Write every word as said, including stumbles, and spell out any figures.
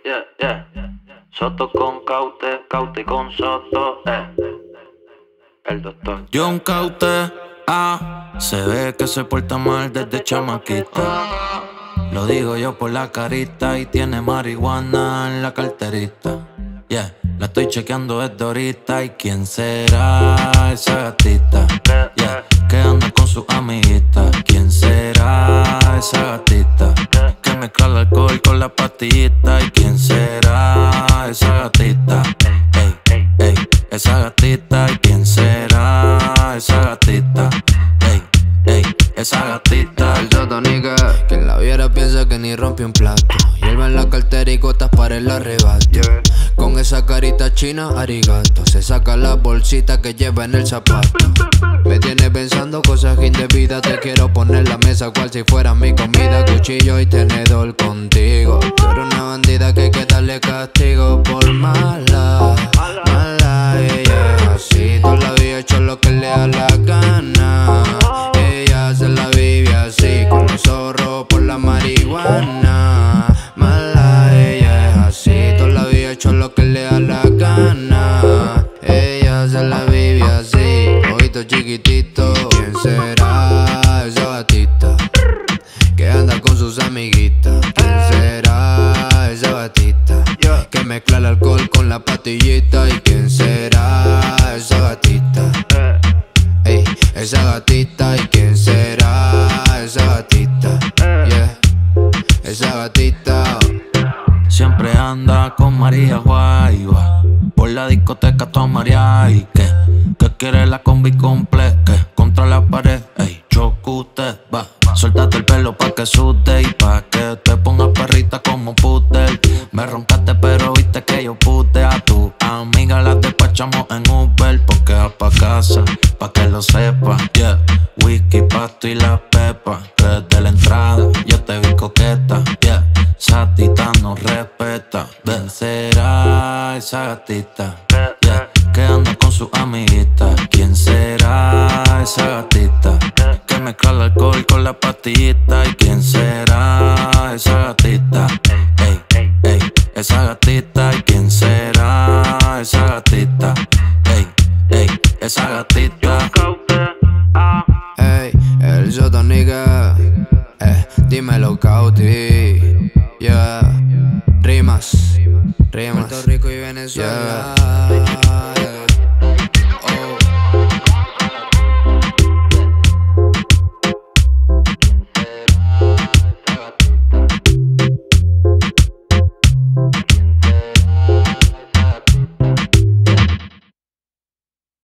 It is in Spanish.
yeah, yeah. Soto con Caute, Caute con Soto, eh. El doctor John Caute, ah, se ve que se porta mal desde chamaquita. Lo digo yo por la carita y tiene marihuana en la carterita. Yeah, la estoy chequeando desde ahorita. ¿Y quién será esa gatita? Yeah, que anda con su amiguita. ¿Quién será esa gatita? Que mezcla el alcohol con la pastillita. ¿Y quién será esa gatita? Ey, ey, esa gatita. ¿Y quién será esa gatita? Ey, ey, esa gatita. El Soto nigga, quien la viera piensa que ni rompe un plato. Hierba en la cartera y gotas para el arrebato. Con esa carita china, arigato. Se saca la bolsita que lleva en el zapato. Me tiene pensando cosas indebidas. Te quiero poner la mesa cual si fuera mi comida. Cuchillo y tenedor contigo. Tú eres una bandida que hay que darle castigo por mala, mala. Ella es así, toda la vida hecho lo que le da la gana. Ella se la vive así, con los zorros por la marihuana. Mala, ella es así, toda la vida hecho lo que le da la gana. Ella se la vive así, ojito chiquitito. ¿Quién será esa gatita que anda con sus amiguitas? ¿Quién será esa gatita que mezcla el alcohol con la pastillita? ¿Y quién será esa gatita? Ey, esa gatita. ¿Y quién será esa gatita? Yeah, esa gatita. Siempre anda con María Guayba. Por la discoteca toda María. ¿Y qué? ¿Qué quiere la combi completa? ¿Qué? Contra la pared, ey, choco usted va. Suéltate el pelo pa' que sude y pa' que te pongas perrita como puter. Me roncaste pero viste que yo pute. A tu amiga la despachamos en Uber porque va pa' casa, pa' que lo sepa. Yeah, whisky, pasto y la pepa. Que desde la entrada yo te vi coqueta. Yeah, Satita nos respeta. ¿Quién será esa gatita? Yeah, que anda con su amiguita. ¿Quién será esa gatita que mezcla el alcohol con la pastillita? ¿Y quién será esa gatita? Ey, ey, esa gatita. ¿Y quién será esa gatita? Ey, ey, esa gatita. Ey, el Soto nigga, eh, dímelo Cauti. Yeah, rimas, rimas. Puerto Rico y Venezuela. Yeah.